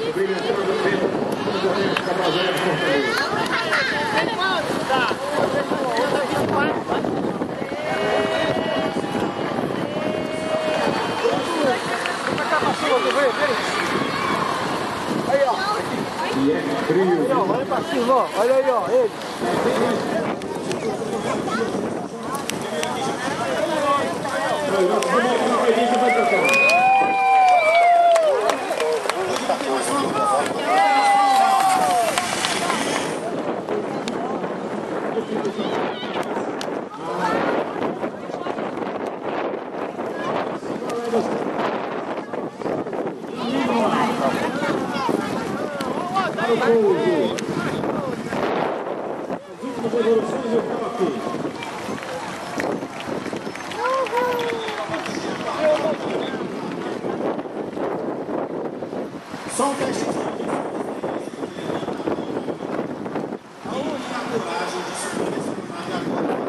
Aí, ó. E é frio. Olha pra cima, ó. Olha aí, ó. Ele. As últimas evoluções eu estava aqui. Só um teste. A única coragem de subir esse lugar de agora.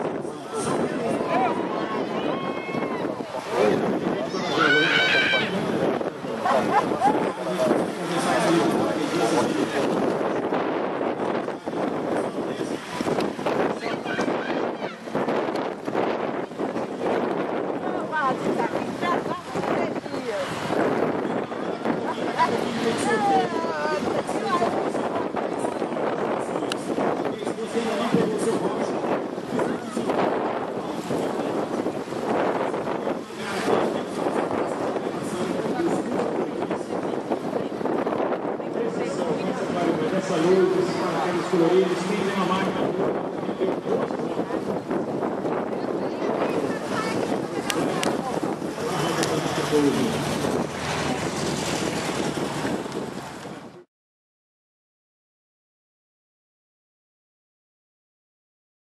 Essa luz, esses paraquedas coloridos, quem tem uma máquina